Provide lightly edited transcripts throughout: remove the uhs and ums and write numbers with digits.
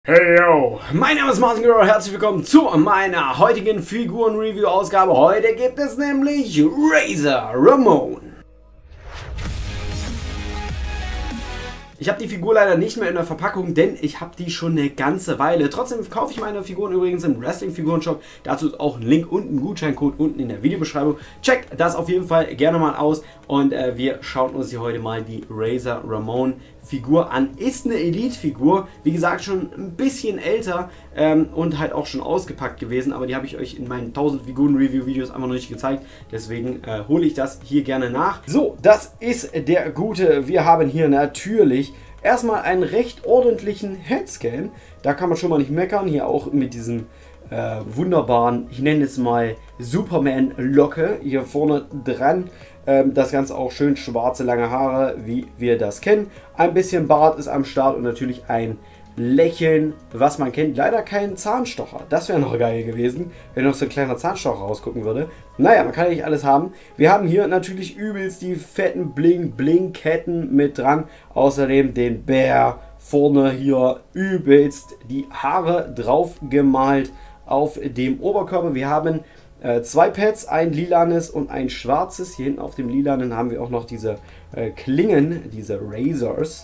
Hey yo, mein Name ist Martin Guerrero, herzlich willkommen zu meiner heutigen Figuren-Review-Ausgabe. Heute gibt es nämlich Razor Ramon. Ich habe die Figur leider nicht mehr in der Verpackung, denn ich habe die schon eine ganze Weile. Trotzdem kaufe ich meine Figuren übrigens im Wrestling-Figuren-Shop. Dazu ist auch ein Link und ein Gutscheincode unten in der Videobeschreibung. Checkt das auf jeden Fall gerne mal aus. Und wir schauen uns hier heute mal die Razor Ramon Figur an. Ist eine Elite-Figur, wie gesagt schon ein bisschen älter und halt auch schon ausgepackt gewesen. Aber die habe ich euch in meinen 1000 Figuren-Review-Videos einfach noch nicht gezeigt. Deswegen hole ich das hier gerne nach. So, das ist der Gute. Wir haben hier natürlich erstmal einen recht ordentlichen Headscan. Da kann man schon mal nicht meckern. Hier auch mit diesem wunderbaren, ich nenne es mal Superman-Locke hier vorne dran. Das Ganze auch schön schwarze, lange Haare, wie wir das kennen. Ein bisschen Bart ist am Start und natürlich ein Lächeln, was man kennt. Leider kein Zahnstocher. Das wäre noch geil gewesen, wenn noch so ein kleiner Zahnstocher rausgucken würde. Naja, man kann ja nicht alles haben. Wir haben hier natürlich übelst die fetten Bling-Bling-Ketten mit dran. Außerdem den Bär vorne hier übelst die Haare drauf gemalt auf dem Oberkörper. Wir haben zwei Pads, ein lilanes und ein schwarzes. Hier hinten auf dem lilanen haben wir auch noch diese Klingen, diese Razors.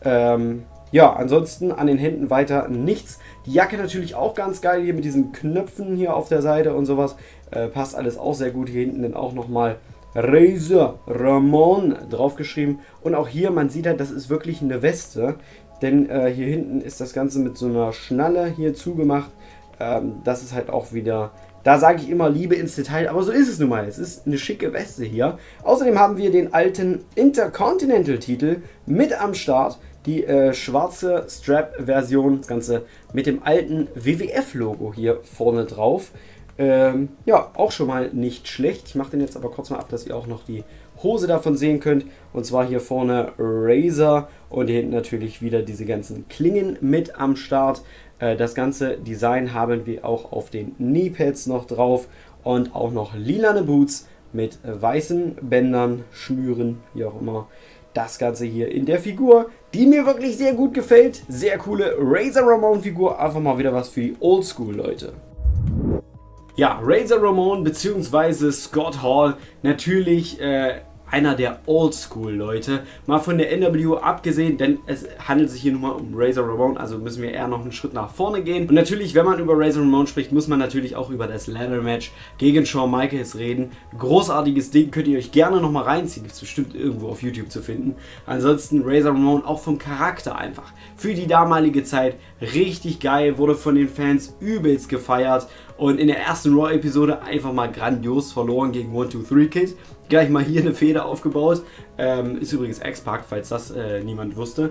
Ja, ansonsten an den Händen weiter nichts. Die Jacke natürlich auch ganz geil hier mit diesen Knöpfen hier auf der Seite und sowas. Passt alles auch sehr gut. Hier hinten dann auch nochmal Razor Ramon draufgeschrieben. Und auch hier, man sieht halt, das ist wirklich eine Weste. Denn hier hinten ist das Ganze mit so einer Schnalle hier zugemacht. Das ist halt auch wieder... Da sage ich immer Liebe ins Detail, aber so ist es nun mal. Es ist eine schicke Weste hier. Außerdem haben wir den alten Intercontinental-Titel mit am Start. Die schwarze Strap-Version, das Ganze mit dem alten WWF-Logo hier vorne drauf. Ja, auch schon mal nicht schlecht. Ich mache den jetzt aber kurz mal ab, dass ihr auch noch die Hose davon sehen könnt. Und zwar hier vorne Razor und hier hinten natürlich wieder diese ganzen Klingen mit am Start. Das ganze Design haben wir auch auf den Kneepads noch drauf und auch noch lilane Boots mit weißen Bändern, Schnüren, wie auch immer. Das Ganze hier in der Figur, die mir wirklich sehr gut gefällt. Sehr coole Razor Ramon Figur, einfach mal wieder was für die Oldschool Leute. Ja, Razor Ramon bzw. Scott Hall, natürlich einer der Oldschool-Leute. Mal von der NWO abgesehen, denn es handelt sich hier nun mal um Razor Ramon, also müssen wir eher noch einen Schritt nach vorne gehen. Und natürlich, wenn man über Razor Ramon spricht, muss man natürlich auch über das Ladder-Match gegen Shawn Michaels reden. Großartiges Ding, könnt ihr euch gerne nochmal reinziehen, gibt es bestimmt irgendwo auf YouTube zu finden. Ansonsten Razor Ramon auch vom Charakter einfach. Für die damalige Zeit richtig geil, wurde von den Fans übelst gefeiert. Und in der ersten Raw-Episode einfach mal grandios verloren gegen 1-2-3 Kid. Gleich mal hier eine Feder aufgebaut. Ist übrigens X-Pac, falls das niemand wusste.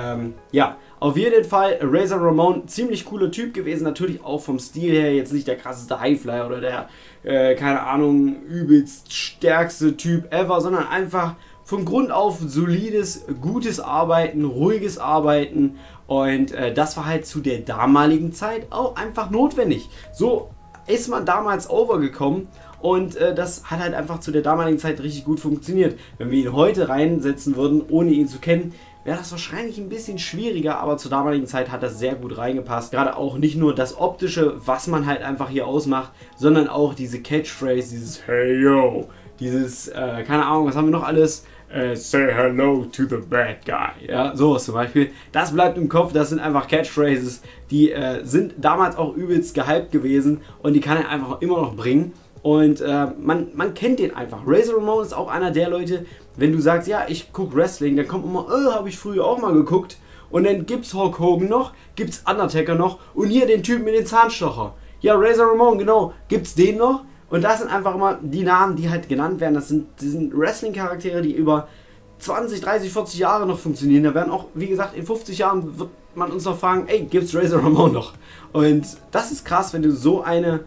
Ja, auf jeden Fall Razor Ramon, ziemlich cooler Typ gewesen. Natürlich auch vom Stil her jetzt nicht der krasseste Highflyer oder der, keine Ahnung, übelst stärkste Typ ever, sondern einfach von Grund auf solides, gutes Arbeiten, ruhiges Arbeiten. Und das war halt zu der damaligen Zeit auch einfach notwendig. So ist man damals overgekommen und das hat halt einfach zu der damaligen Zeit richtig gut funktioniert. Wenn wir ihn heute reinsetzen würden, ohne ihn zu kennen, wäre das wahrscheinlich ein bisschen schwieriger, aber zur damaligen Zeit hat das sehr gut reingepasst. Gerade auch nicht nur das Optische, was man halt einfach hier ausmacht, sondern auch diese Catchphrase, dieses Hey yo, dieses, keine Ahnung, was haben wir noch alles? Say hello to the bad guy. Ja, sowas zum Beispiel. Das bleibt im Kopf, das sind einfach Catchphrases, die sind damals auch übelst gehypt gewesen und die kann er einfach immer noch bringen. Und man kennt den einfach. Razor Ramon ist auch einer der Leute, wenn du sagst, ja, ich gucke Wrestling, dann kommt immer, habe ich früher auch mal geguckt. Und dann gibt's Hulk Hogan noch, gibt's Undertaker noch und hier den Typen mit den Zahnstocher. Ja, Razor Ramon, genau, gibt's den noch? Und das sind einfach immer die Namen, die halt genannt werden. Das sind Wrestling-Charaktere, die über 20, 30, 40 Jahre noch funktionieren. Da werden auch, wie gesagt, in 50 Jahren wird man uns noch fragen, ey, gibt's Razor Ramon noch? Und das ist krass, wenn du so einen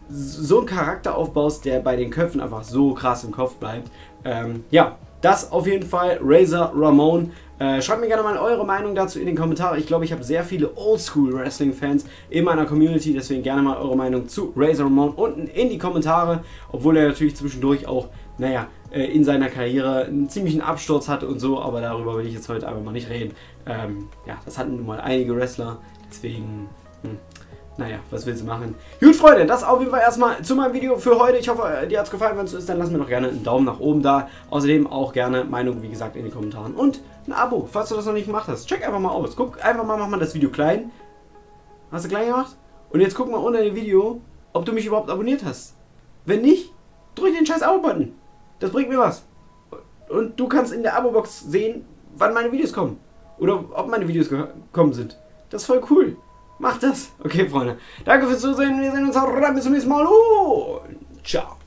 Charakter aufbaust, der bei den Köpfen einfach so krass im Kopf bleibt. Ja, das auf jeden Fall Razor Ramon. Schreibt mir gerne mal eure Meinung dazu in den Kommentaren. Ich glaube, ich habe sehr viele Oldschool-Wrestling-Fans in meiner Community, deswegen gerne mal eure Meinung zu Razor Ramon unten in die Kommentare. Obwohl er natürlich zwischendurch auch, naja, in seiner Karriere einen ziemlichen Absturz hatte und so, aber darüber will ich jetzt heute einfach mal nicht reden. Ja, das hatten nun mal einige Wrestler. Deswegen, naja, was willst du machen? Gut, Freunde, das auf jeden Fall erstmal zu meinem Video für heute. Ich hoffe, dir hat es gefallen. Wenn es so ist, dann lass mir doch gerne einen Daumen nach oben da. Außerdem auch gerne Meinung, wie gesagt, in den Kommentaren. Und ein Abo, falls du das noch nicht gemacht hast. Check einfach mal aus. Guck einfach mal, mach mal das Video klein. Hast du klein gemacht? Und jetzt guck mal unter dem Video, ob du mich überhaupt abonniert hast. Wenn nicht, drück den scheiß Abo-Button. Das bringt mir was. Und du kannst in der Abo-Box sehen, wann meine Videos kommen. Oder ob meine Videos gekommen sind. Das ist voll cool. Mach das. Okay, Freunde. Danke fürs Zusehen. Wir sehen uns auch bis zum nächsten Mal. Und ciao.